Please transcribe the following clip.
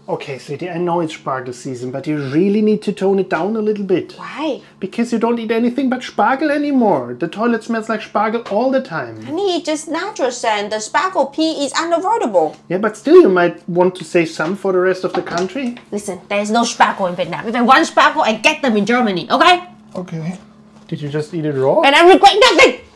Okay, sweetie, I know it's sparkle season, but you really need to tone it down a little bit. Why? Because you don't eat anything but sparkle anymore. The toilet smells like sparkle all the time. Honey, it's just natural scent. The sparkle pea is unavoidable. Yeah, but still you might want to save some for the rest of the country. Listen, there is no sparkle in Vietnam. If I want sparkle, I get them in Germany, okay? Okay. Did you just eat it raw? And I regret nothing!